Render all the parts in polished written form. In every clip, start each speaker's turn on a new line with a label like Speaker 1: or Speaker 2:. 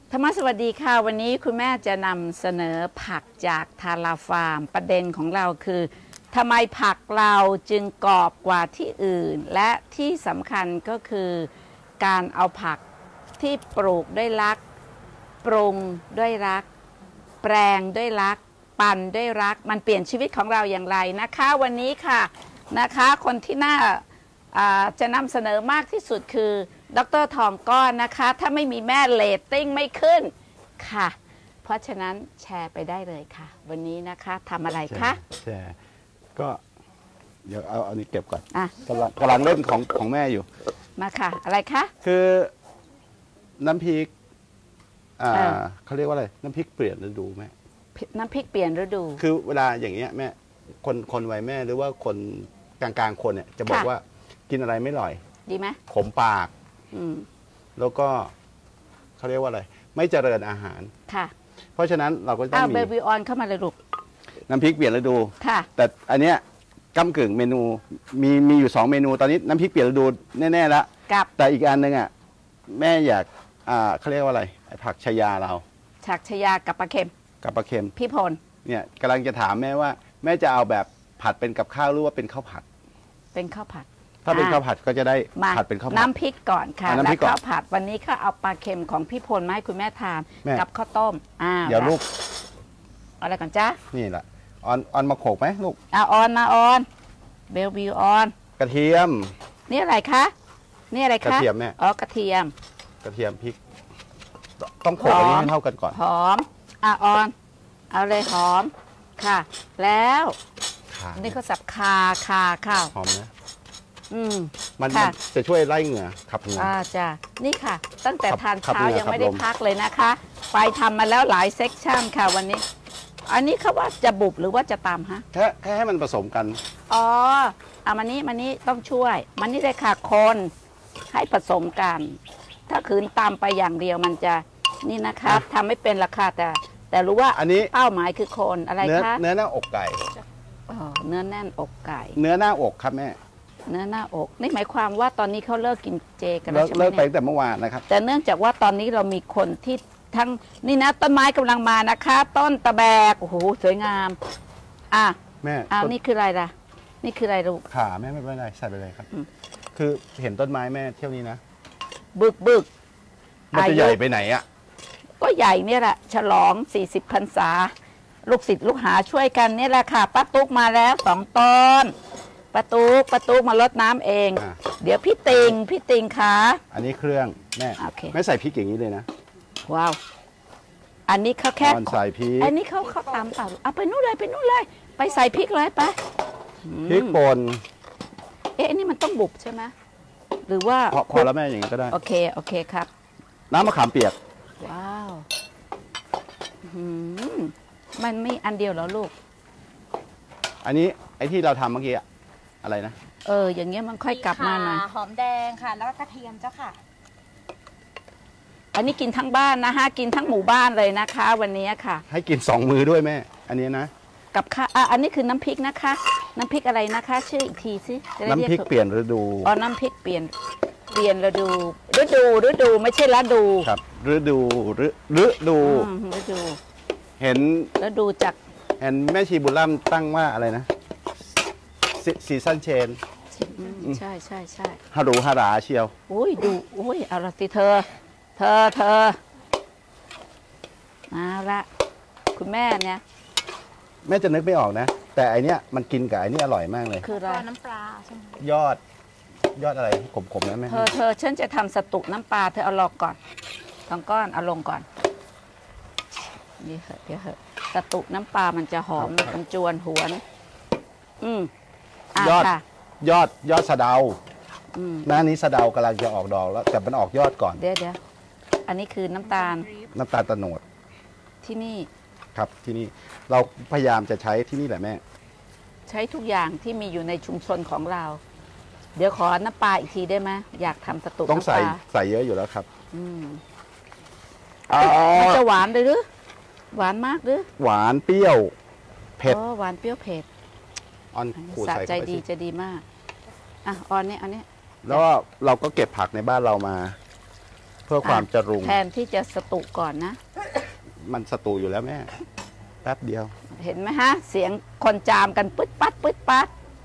Speaker 1: ธรรมสวัสดีค่ะวันนี้คุณแม่จะนำเสนอผักจากทาราฟาร์มประเด็นของเราคือทำไมผักเราจึงกรอบกว่าที่อื่นและที่สำคัญก็คือการเอาผักที่ปลูกด้วยรักปรุงด้วยรักแปลงด้วยรักปั่นด้วยรักมันเปลี่ยนชีวิตของเราอย่างไรนะคะวันนี้ค่ะนะคะคนที่น่าจะนำเสนอมากที่สุดคือดร.ทองก้อนนะคะถ้าไม่มีแม่เรตติ้งไม่ขึ้นค่ะเพราะฉะนั้นแชร์ไปได้เลยค่ะวันนี้นะคะทำอะไรคะ
Speaker 2: แชร์ก็เดี๋ยวเอาอันนี้เก็บก่อนกำลังเล่นของแม่อยู่
Speaker 1: มาค่ะอะไรคะ
Speaker 2: คือน้ำพริกเขาเรียกว่าอะไรน้ำพริกเปลี่ยนฤดูแม่
Speaker 1: น้ำพริกเปลี่ยนฤดู
Speaker 2: คือเวลาอย่างเงี้ยแม่คนวัยแม่หรือว่าคนกลางๆคนเนี่ยจะบอกว่ากินอะไรไม่อร่อย
Speaker 1: ดีไหม
Speaker 2: ขมปากแล้วก็เขาเรียกว่าอะไรไม่เจริญอาหาร
Speaker 1: ค่ะ
Speaker 2: เพราะฉะนั้นเราก็ต้องมี
Speaker 1: เบบีออนเข้ามาเลยลูก
Speaker 2: น้ำพริกเปลี่ยนฤดู
Speaker 1: ค่ะ
Speaker 2: แต่อันเนี้ยก้ำกึ่งเมนูมีอยู่2เมนูตอนนี้น้ำพริกเปลี่ยนฤดูแน่ๆแล้วแต่อีกอันนึงอ่ะแม่อยากเขาเรียกว่าอะไรผักชายาเรา
Speaker 1: ผักชายากับปลาเค็มพี่พล
Speaker 2: เนี่ยกำลังจะถามแม่ว่าแม่จะเอาแบบผัดเป็นกับข้าวหรือว่าเป็นข้าวผัด
Speaker 1: เป็นข้าวผัด
Speaker 2: ถ้าเป็นข้าวผัดก็จะได้ผัดเป็นข้าวผัด
Speaker 1: น้ำพริกก่อนค่ะแล้วข้าวผัดวันนี้ก็เอาปลาเค็มของพี่พลมาให้คุณแม่ทานกับข้าวต้ม
Speaker 2: เดี๋ยวลูก
Speaker 1: อะไรก่อนจ้า
Speaker 2: นี่แหละออนมาโขกไหมลูก
Speaker 1: ออนมาออนเบลวิวออน
Speaker 2: กระเทียม
Speaker 1: นี่อะไรคะนี่อะไรคะ
Speaker 2: กระเทียมแม่
Speaker 1: กระเทียม
Speaker 2: พริกต้องโขกอันนี้ให้เท่ากันก่อน
Speaker 1: หอมออนเอาเลยหอมค่ะแล้วนี่เขาสับคาข้าว
Speaker 2: หอมนะมันจะช่วยไล่เหงื่อขับเหงื่อ
Speaker 1: จ้ะนี่ค่ะตั้งแต่ทานเช้ายังไม่ได้พักเลยนะคะไปทำมาแล้วหลายเซกชันค่ะวันนี้อันนี้เขาว่าจะบุบหรือว่าจะตามฮะ
Speaker 2: แค่ให้มันผสมกัน
Speaker 1: มันนี้ต้องช่วยมันนี่เลยค่ะคนให้ผสมกันถ้าขืนตามไปอย่างเดียวมันจะนี่นะคะทำไม่เป็นราคาแต่รู้ว่า
Speaker 2: อันนี้
Speaker 1: เป้าหมายคือคนอะไรคะ
Speaker 2: เนื้อหน้าอกไก่
Speaker 1: เนื้อแน่นอกไก่
Speaker 2: เนื้อหน้าอกครับแม่
Speaker 1: เนื้อหน้าอกนี่หมายความว่าตอนนี้เขาเลิกกินเจกันแล้วใช่ไหม
Speaker 2: เลิกไปแต่เมื่อวานนะครับ
Speaker 1: แต่เนื่องจากว่าตอนนี้เรามีคนที่ทั้งนี่นะต้นไม้กำลังมานะคะต้นตะแบกโอ้โหสวยงาม
Speaker 2: แม่
Speaker 1: นี่คืออะไรล่ะนี่คืออะไรลูก
Speaker 2: ขาแม่ไม่เป็นไรใส่ไปเลยครับคือเห็นต้นไม้แม่เที่ยวนี้นะ
Speaker 1: บึก
Speaker 2: มันจะใหญ่ไปไหนอ่ะ
Speaker 1: ก็ใหญ่เนี่ยแหละฉลอง40 พรรษาลูกศิษย์ลูกหาช่วยกันนี่แหละค่ะป้าตุ๊กมาแล้ว2 ต้นป้าตุ๊กมารดน้ำเองเดี๋ยวพี่ติงค่ะ
Speaker 2: อันนี้เครื่องแม่ไม่ใส่พริกอย่างนี้เลยนะ
Speaker 1: ว้าวอันนี้เขาแค่
Speaker 2: ใส่พริก
Speaker 1: อันนี้เขาตามเปล่าเอาไปนู่นเลยไปใส่พริกเลยไป
Speaker 2: พริกป่น
Speaker 1: อันนี้มันต้องบุบใช่ไหมหรือว่า
Speaker 2: พอแล้วแม่อย่างนี้ก็ได้
Speaker 1: โอเคครับ
Speaker 2: น้ำมะขามเปียก
Speaker 1: ว้าวมันไม่อันเดียวแล้วลูก
Speaker 2: อันนี้ไอ้ที่เราทำเมื่อกี้อะไรนะ
Speaker 1: อย่างเงี้ยมันค่อยกลับมาหน่อย
Speaker 3: หอมแดงค่ะแล้วก็กระเทียมเจ้าค่ะ
Speaker 1: อันนี้กินทั้งบ้านนะคะกินทั้งหมู่บ้านเลยนะคะวันนี้ค่ะ
Speaker 2: ให้กิน2 มือด้วยแม่อันนี้นะ
Speaker 1: กับข้าอันนี้คือน้ำพริกนะคะน้ำพริกอะไรนะคะชื่ออีกทีสิ
Speaker 2: น้ำพริกเปลี่ยนฤดู
Speaker 1: น้ำพริกเปลี่ยนฤดูไม่ใช่ฤดู
Speaker 2: ครับฤดูเห็น
Speaker 1: ฤดูจาก
Speaker 2: เห็นแม่ชีบุญล่ำตั้งว่าอะไรนะซีซันเชน
Speaker 1: ใช่
Speaker 2: ฮารูฮาราเชียว
Speaker 1: เอาละสิเธอเอาละคุณแม่เนี่ย
Speaker 2: แม่จะนึกไม่ออกนะแต่อันเนี้ยมันกินกับอันนี้อร่อยมากเลย
Speaker 1: คืออะไร
Speaker 3: น้ำปลาใช่ไหม
Speaker 2: ยอดอะไรขมๆนะแม่
Speaker 1: เธอฉันจะทำสตุน้ำปลาเธอเอาลอกก่อน2 ก้อนเอาลงก่อนนี่เดี๋ยวสตุน้ำปลามันจะหอมมันจวนหวน
Speaker 2: ยอดสะเดาหน้านี้สะเดากำลังจะออกดอกแล้วแต่มันออกยอดก่อน
Speaker 1: เดี๋ยวอันนี้คือน้ำตาล
Speaker 2: ตะโนด
Speaker 1: ที่นี่
Speaker 2: ครับที่นี่เราพยายามจะใช้ที่นี่แหละแม่
Speaker 1: ใช้ทุกอย่างที่มีอยู่ในชุมชนของเราเดี๋ยวขอน้ำปลาอีกทีได้ไหมอยากทำสตุ
Speaker 2: ต้องใส่เยอะอยู่แล้วครับ
Speaker 1: มันจะหวานเลยหรือหวานมากหรือ
Speaker 2: หวานเปรี้ยวเผ็ด
Speaker 1: หวานเปรี้ยวเผ็ดสะใจดีจะดีมากออนนี่
Speaker 2: แล้วเราก็เก็บผักในบ้านเรามาพื่อความจะรุง
Speaker 1: แทนที่จะสตุก่อนนะ
Speaker 2: มันสตูอยู่แล้วแม่แป๊บเดียว
Speaker 1: เห็นไหมฮะ เสียงคนจามกันปึ๊ดปัดปึ๊ดปัด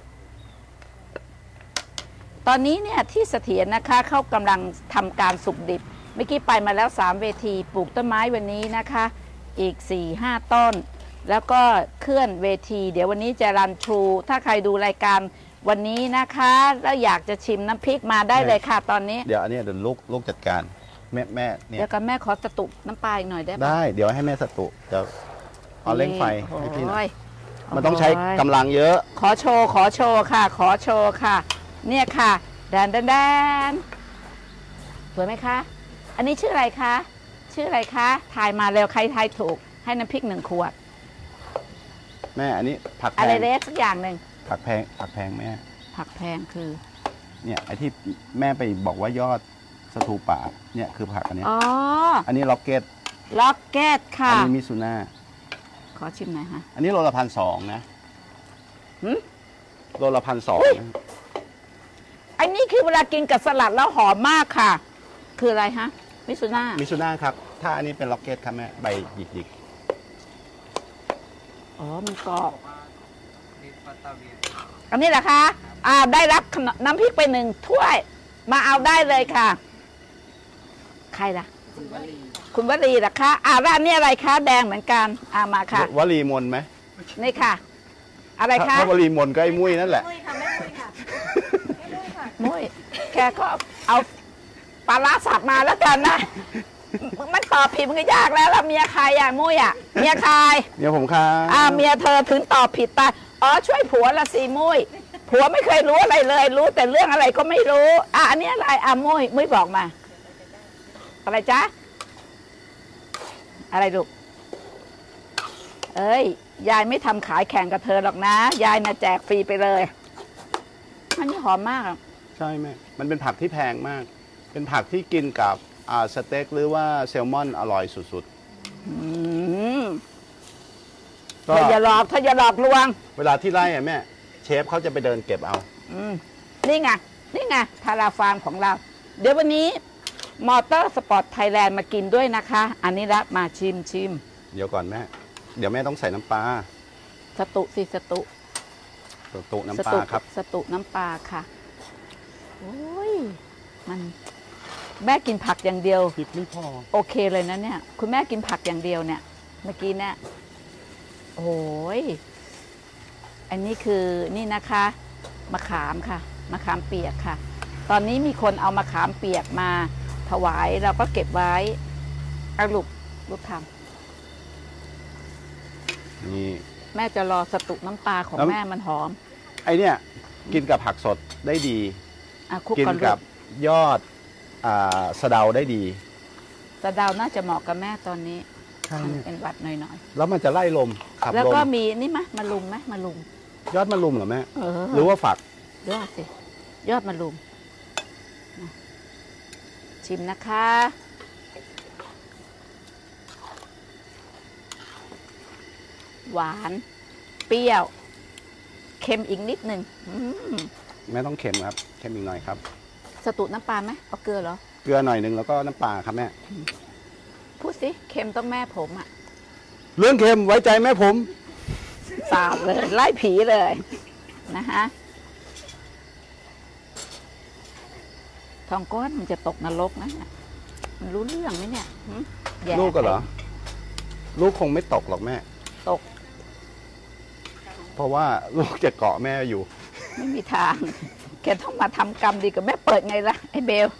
Speaker 1: ตอนนี้เนี่ยที่เสถียรนะคะเขากำลังทำการสุกดิบเมื่อกี้ไปมาแล้ว3เวทีปลูกต้นไม้วันนี้นะคะอีก 4-5 ต้น แล้วก็เคลื่อนเวทีเดี๋ยววันนี้จะรันทรูถ้าใครดูรายการวันนี้นะคะแล้วอยากจะชิมน้ำพริกมาได้เลยค่ะตอนนี้
Speaker 2: เดี๋ยวอันนี้เดี๋ยวลูกจัดการแม่เนี่ย
Speaker 1: เดี๋ยวกับแม่ขอสตุน้ำปลาอีกหน่อยได้ไหม
Speaker 2: ได้เดี๋ยวให้แม่สตูเดี๋ยวเอาเร่งไฟให้พี่หน่อย
Speaker 1: โอ้ย
Speaker 2: มันต้องใช้กำลังเยอะ
Speaker 1: ขอโชว์ค่ะ ขอโชว์ค่ะ เนี่ยค่ะแดนสวยไหมคะ อันนี้ชื่ออะไรคะชื่ออะไรคะถ่ายมาเร็วใครทายถูกให้น้ำพริก1 ขวด
Speaker 2: แม่อันนี้ผักแพ
Speaker 1: อะไร
Speaker 2: ง
Speaker 1: เล็กสักอย่างหนึ่ง
Speaker 2: ผักแพงแม่
Speaker 1: ผักแพงคือ
Speaker 2: เนี่ยไอ้ที่แม่ไปบอกว่ายอดสตูป่าเนี่ยคือผักอันเนี้ย
Speaker 1: อ๋อ
Speaker 2: อันนี้ล็อกเก็ต
Speaker 1: ล็อกเก็ตค่ะ
Speaker 2: อันี้มิซูน่า
Speaker 1: ขอชิมหน่อยฮะ
Speaker 2: อันนี้โลละ1,200นะ
Speaker 1: หืม
Speaker 2: โลละ1,200นะ
Speaker 1: อันนี้คือเวลากินกับสลัดแล้วหอมมากค่ะ คืออะไรฮะมิซูน่า
Speaker 2: มิซูน่าครับถ้าอันนี้เป็นล็อกเก็ตครับแม่ใบหยิก
Speaker 1: อ๋อมันกรอบอันนี้แหละคะได้รับน้ำพริกไป1 ถ้วย มาเอาได้เลยค่ะ ใครล่ะ คุณวลีเหรอคะร้านนี้อะไรคะแดงเหมือนกันมาค่ะ
Speaker 2: วลีมนไหม
Speaker 1: นี่ค่ะ อะไรคะ
Speaker 2: ถ้าวลีมนก็ไอ้มุ้ยนั่นแหละ
Speaker 3: มุ้ยค่ะไม่มุ้ยค่ะไม่มุ้ยค่ะ
Speaker 1: มุ้ยแค่ก็เอาปลาร้าสับมาแล้วกันนะมันตอบผิดมันก็ยากแล้วเมียใครมุ้ยเมียใคร
Speaker 2: เดี๋ยวผมค่ะ
Speaker 1: เมียเธอถึงตอบผิดตายช่วยผัวละสิมุ้ยผัวไม่เคยรู้อะไรเลย รู้แต่เรื่องอะไรก็ไม่รู้อันนี้อะไรมุ้ยบอกมา อะไรจ๊ะอะไรลูกเอ้ยยายไม่ทำขายแข่งกับเธอหรอกนะยายน่ะแจกฟรีไปเลยอันนี้หอมมาก
Speaker 2: ใช่ไหมมันเป็นผักที่แพงมาก เป็นผักที่กินกับสเต็กหรือว่าแซลมอนอร่อยสุดๆ
Speaker 1: เธออย่าหลอกลวง
Speaker 2: เวลาที่ไล่แม่เชฟเขาจะไปเดินเก็บเอา
Speaker 1: นี่ไงทาราฟาร์มของเรา เดี๋ยววันนี้มอเตอร์สปอร์ตไทยแลนด์มากินด้วยนะคะ อันนี้ละมาชิม
Speaker 2: เดี๋ยวก่อนแม่เดี๋ยวแม่ต้องใส่น้ำปลา
Speaker 1: สตุสิสตุ
Speaker 2: น้ำปลาครับ
Speaker 1: สตุน้ำปลาค่ะโอ้ยมันแม่กินผักอย่างเดียว
Speaker 2: พริกไม่พอ
Speaker 1: โอเคเลยนะเนี่ยคุณแม่กินผักอย่างเดียวเนี่ยเมื่อกี้เนี่ยโอ้ยอันนี้คือนี่นะคะมะขามค่ะมะขามเปียกค่ะ ตอนนี้มีคนเอามะขามเปียกมาถวายเราก็เก็บไว้เอาลูกท
Speaker 2: นี่
Speaker 1: ำแม่จะรอสตุน้ำปลาของแม่มันหอม
Speaker 2: ไอเนี่ยกินกับผักสดได้ดี
Speaker 1: คุก
Speaker 2: กิน
Speaker 1: ก่อนลู
Speaker 2: กับ
Speaker 1: ก
Speaker 2: ยอดสะเดาได้ดี
Speaker 1: สะเดาวน่าจะเหมาะกับแม่ตอนนี้
Speaker 2: ใช่
Speaker 1: เป็นหวัดหน่อย
Speaker 2: แล้วมันจะไล่ลมขับ
Speaker 1: ๆแล้ว
Speaker 2: ลม
Speaker 1: ก็มีนี่มะมะลุมไหมมะลุม
Speaker 2: ยอดมะรุมเหรอแม่
Speaker 1: ห
Speaker 2: หรือว่าฝัก
Speaker 1: ยอดสิยอดมะลุมนะชิมนะคะ หวานเปรี้ยวเค็มอีกนิดหนึ่ง
Speaker 2: แม่ต้องเค็มครับเค็มอีกหน่อยครับ
Speaker 1: สตุน้ำปลาไหมเอาเกลือเหรอ
Speaker 2: เกลือหน่อยหนึ่งแล้วก็น้ำปลาครับแม่
Speaker 1: พูดสิเค็มต้องแม่ผมอ่ะ
Speaker 2: เรื่องเค็มไว้ใจแม่ผม
Speaker 1: สาบเลยไล่ผีเลยนะฮะทองก้อนมันจะตกนรกนะเนี่ยมันรู้เรื่องไหมเนี่ยแย่
Speaker 2: ลูกก็เหรอ ลูกคงไม่ตกหรอกแม่
Speaker 1: ตก
Speaker 2: เพราะว่าลูกจะเกาะแม่อยู่
Speaker 1: ไม่มีทาง แกต้องมาทำกรรมดีกับแม่เปิดไงล่ะไอ้เบล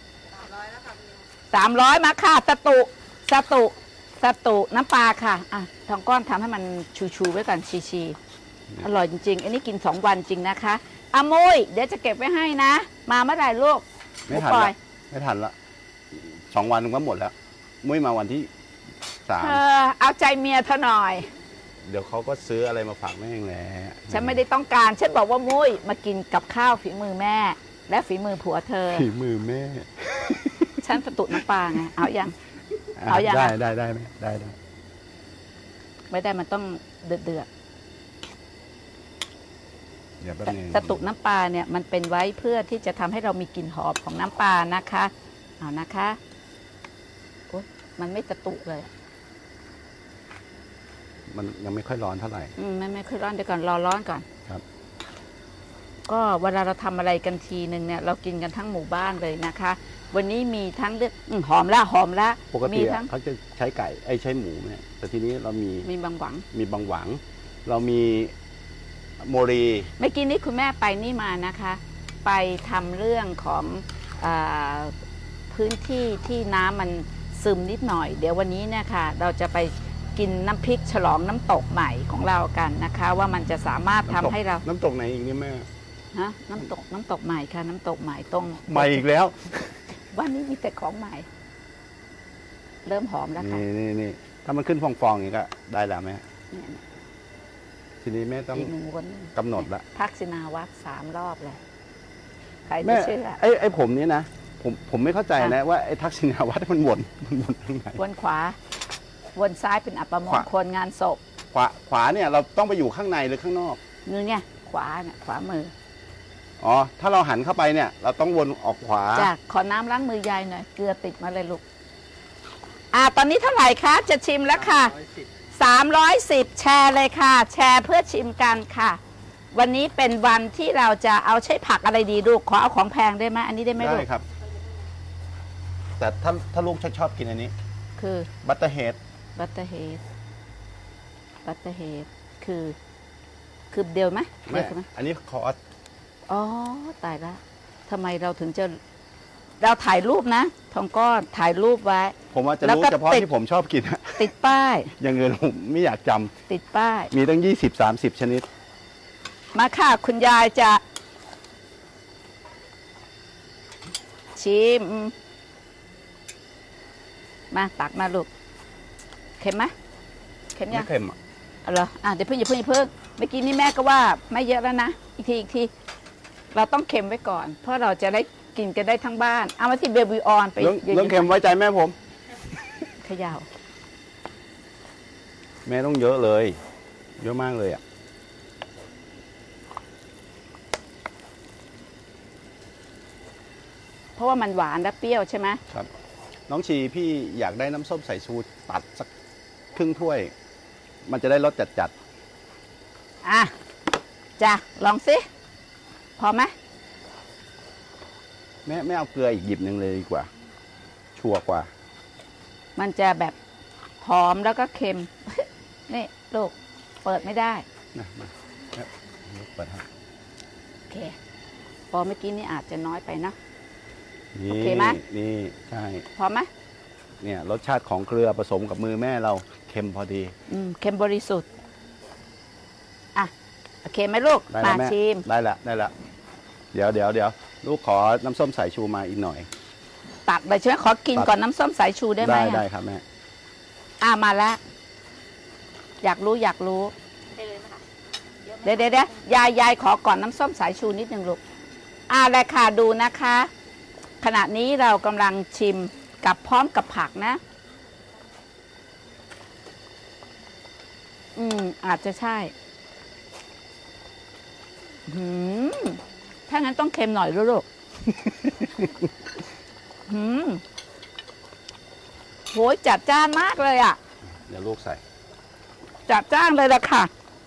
Speaker 1: 300มาค่ะสตุน้ำปลาค่ะทองก้อนทำให้มันชูไว้ก่อนชีอร่อยจริงๆ อันนี้กิน2 วันจริงนะคะมุ้ยเดี๋ยวจะเก็บไว้ให้นะ มาเมื่อไหร่ลูก
Speaker 2: ไม่ทัน
Speaker 1: ปล่
Speaker 2: ละ
Speaker 1: อย
Speaker 2: ไม่ทันละ2 วันก็หมดแล้ว มุ้ยมาวันที่
Speaker 1: เอาใจเมียเธอหน่อย
Speaker 2: 3เดี๋ยวเขาก็ซื้ออะไรมาฝากแม่เองแหละ
Speaker 1: ฉันไม่ได้ต้องการฉันบอกว่ามุ้ยมากินกับข้าวฝีมือแม่ และฝีมือผัวเธอ
Speaker 2: ฝีมือแม่
Speaker 1: ฉันสตุน้ำปลาไงเอายัง
Speaker 2: อ่ะ
Speaker 1: เอายัง
Speaker 2: ได้
Speaker 1: อ่ะ
Speaker 2: ได้ได้
Speaker 1: ไม่ได้มันต้องเดือด
Speaker 2: เดี๋ยวแป๊บนึง
Speaker 1: สตุน้ำปลาเนี่ยมันเป็นไว้เพื่อที่จะทำให้เรามีกลิ่นหอมของน้ำปลานะคะเอานะคะโอ๊ยมันไม่กระตุกเลย
Speaker 2: มันยังไม่ค่อยร้อนเท่าไหร่
Speaker 1: ไม่ค่อยร้อนเดี๋ยวก่อนรอร้อนก่อน
Speaker 2: ครับ
Speaker 1: ก็เวลาเราทำอะไรกันทีหนึ่งเนี่ยเรากินกันทั้งหมู่บ้านเลยนะคะ วันนี้มีทั้งเลือดหอมละ
Speaker 2: ปกติ
Speaker 1: มีทั้ง
Speaker 2: เขาจะใช้ไก่ใช้หมูเนี่ยแต่ทีนี้เรามี
Speaker 1: บางหวัง
Speaker 2: บางหวัง เรามีโมรี
Speaker 1: เมื่อกี้นี้คุณแม่ไปนี่มานะคะ ไปทำเรื่องของพื้นที่ที่น้ำมันซึมนิดหน่อย เดี๋ยววันนี้เนี่ยค่ะเราจะไปกินน้ำพริกฉลองน้ำตกใหม่ของเรากันนะคะ ว่ามันจะสามารถทำให้เรา
Speaker 2: น้ำตกไหนอีกนี่แม่
Speaker 1: ฮะน้ำตกใหม่ค่ะน้ำตกใหม่ตรง
Speaker 2: ใหม่อีกแล้ว
Speaker 1: วันนี้มีแต่ของใหม่ เริ่มหอมแล้วค่ะ
Speaker 2: นี่ถ้ามันขึ้นฟองๆอย่างนี้ก็ได้แล้วแม่
Speaker 1: เนี่ย
Speaker 2: ทีนี้แม่ต้อง
Speaker 1: อีกหนึ่งวน
Speaker 2: กำหนดละ
Speaker 1: ทักษิณาวัตร3 รอบเลยใคร
Speaker 2: แม่
Speaker 1: จะเชื่อ
Speaker 2: ไอ้ผมนี่นะผมไม่เข้าใจนะว่าไอ้ทักษิณาวัตรมันวนทางไหน
Speaker 1: วนขวา วนซ้ายเป็นอัปมงคลงานศพ
Speaker 2: ขวาเนี่ยเราต้องไปอยู่ข้างในหรือข้างนอก
Speaker 1: นี่ไงขวาเนี่ยขวามือ
Speaker 2: อ๋อถ้าเราหันเข้าไปเนี่ย เราต้องวนออกขวา
Speaker 1: จ้ะขอน้ำล้างมือยายหน่อยเกลือติดมาเลยลูกตอนนี้เท่าไหร่คะจะชิมแล้วค่ะ310แชร์เลยค่ะ แชร์เพื่อชิมกันค่ะ วันนี้เป็นวันที่เราจะเอาใช้ผักอะไรดีลูกขอเอาของแพงได้ไหมอันนี้ได้ไหมลูก
Speaker 2: ได้ครับ แต่ถ้าลูกชอบกินอันนี้
Speaker 1: คือ
Speaker 2: บัตเตอร์เฮด
Speaker 1: บัตเตอร์เฮดคือเดียวไหมเดียวไหม
Speaker 2: อันนี้คอร์ส
Speaker 1: อ๋อตายแล้วทำไมเราถึงจะเราถ่ายรูปนะทองก้อนถ่ายรูปไว้
Speaker 2: ผมว่าจะ
Speaker 1: แล้ว
Speaker 2: รู้
Speaker 1: ก็
Speaker 2: เฉพาะ
Speaker 1: ติด
Speaker 2: ที่ผมชอบกิน
Speaker 1: ติดป้าย
Speaker 2: อย่างเงินผมไม่อยากจำ
Speaker 1: ติดป้าย
Speaker 2: มีตั้ง20-30 ชนิด
Speaker 1: มาค่ะคุณยายจะชิมมาตักมาลูกเค็มไหมเค็มยัง
Speaker 2: ไม่เค็มอ่ะ
Speaker 1: เอาเหรอเดี๋ยวเพิ่งอย่าเพิ่งเมื่อกี้นี้แม่ก็ว่าไม่เยอะแล้วนะอีกทีเราต้องเค็มไว้ก่อน เพราะเราจะได้กินกันได้ทั้งบ้านเอามาที่เบบีออนไป
Speaker 2: เรื่องเค็มไว้ใจแม่ผม
Speaker 1: เขย่า
Speaker 2: แม่ต้องเยอะเลย เยอะมากเลยอ่ะ
Speaker 1: เพราะว่ามันหวานและเปรี้ยวใช่ไหม
Speaker 2: ครับ น้องชีพี่อยากได้น้ำส้มสายชูตัดสักครึ่งถ้วย มันจะได้รสจัด
Speaker 1: จ้ะลองสิพอไหม
Speaker 2: ๆแม่เอาเกลืออีกหยิบหนึ่งเลยดีกว่า ชัวร์กว่า
Speaker 1: มันจะแบบหอมแล้วก็เค็ม นี่ลูกเปิดไม่ได้
Speaker 2: นะมาเปิดให้
Speaker 1: โอเคพอเมื่อกี้นี่อาจจะน้อยไปนะ
Speaker 2: นี่
Speaker 1: โอเคไหม
Speaker 2: นี่ใช่
Speaker 1: พอไหม
Speaker 2: เนี่ยรสชาติของเกลือผสมกับมือแม่เราเค็มพอดี
Speaker 1: เค็มบริสุทธิ์โอเคไหมลูก
Speaker 2: ได้
Speaker 1: มา
Speaker 2: แล้วแม่
Speaker 1: ชิม
Speaker 2: ได้ละเดี๋ยวลูกขอน้ำส้มสายชูมาอีกหน่อย
Speaker 1: ตัดเลยใช่ไหมขอกิน
Speaker 2: ตัด
Speaker 1: ก่อนน้ำส้มสายชูได้ไหม
Speaker 2: ได้ครับแม่
Speaker 1: มาแล้วอยากรู้เดี๋ยวยายขอก่อนน้ำส้มสายชูนิดหนึ่งลูกเลยค่ะดูนะคะ ขณะนี้เรากำลังชิมกับพร้อมกับผักนะอาจจะใช่ถ้างั้นต้องเค็มหน่อยลูก โหยจัดจ้านมากเลยอ่ะ
Speaker 2: เดี๋ยวลูกใส่
Speaker 1: จัดจ้านเลยละค่ะ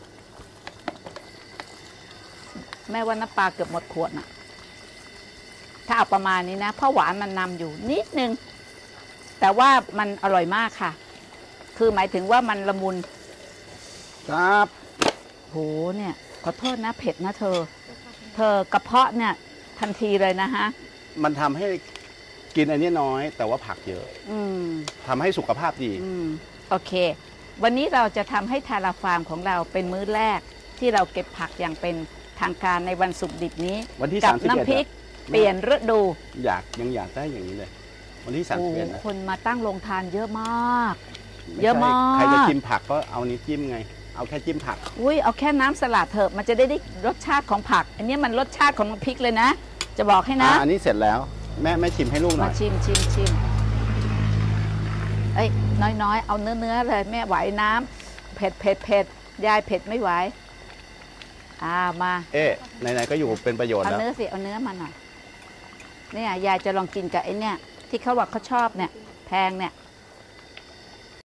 Speaker 1: แม่ว่าน้ำปลาเกือบหมดขวดน่ะ ถ้าเอาประมาณนี้นะเพราะหวานมันนำอยู่นิดนึง แต่ว่ามันอร่อยมากค่ะ คือหมายถึงว่ามันละมุน
Speaker 2: ครับ
Speaker 1: โหเนี่ยขอโทษนะเผ็ดนะเธอกระเพาะเนี่ยทันทีเลยนะฮะ
Speaker 2: มันทำให้กินอันนี้น้อย แต่ว่าผักเยอะทำให้สุขภาพดี
Speaker 1: โอเค วันนี้เราจะทำให้ทาราฟาร์มของเราเป็นมื้อแรกที่เราเก็บผักอย่างเป็นทางการในวันศุกร์ดิบนี้
Speaker 2: วันที่
Speaker 1: กับ
Speaker 2: 31
Speaker 1: น้ำพริกเปลี่ยนฤดู
Speaker 2: ยังอยากได้อย่างนี้เลย วันที่
Speaker 1: โอ้
Speaker 2: 31นะ
Speaker 1: คนมาตั้งโรงทานเยอะมาก
Speaker 2: ไม่
Speaker 1: เยอะ
Speaker 2: ใช่
Speaker 1: มาก
Speaker 2: ใครจะจิ้มผักก็เอานี้จิ้มไง เอาแค่จิ้มผัก
Speaker 1: อุ้ยเอาแค่น้ำสลัดเถอะมันจะได้รสชาติของผัก อันนี้มันรสชาติของน้ำพริกเลยนะ จะบอกให้นะ
Speaker 2: อันนี้เสร็จแล้ว แม่ชิมให้ลูกหน่
Speaker 1: มา
Speaker 2: อย
Speaker 1: ชิมเอ้ยน้อยเอาเนื้อเลยแม่ไหวน้ำเผ็ดยายเผ็ดไม่ไหวมา
Speaker 2: ไหนๆก็อยู่เป็นประโยชน์
Speaker 1: เอา
Speaker 2: แล้ว
Speaker 1: เนื้อมาหน่อยเนี่ยยายจะลองกินกับไอ้เนี่ยที่เขาว่าเขาชอบเนี่ยแพงเนี่ย